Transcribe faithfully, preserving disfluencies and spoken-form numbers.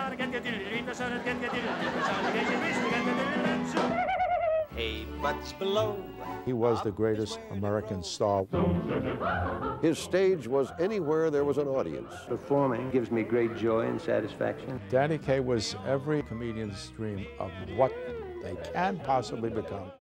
Hey, butts below. He was the greatest American star. His stage was anywhere there was an audience. Performing gives me great joy and satisfaction. Danny Kaye was every comedian's dream of what they can possibly become.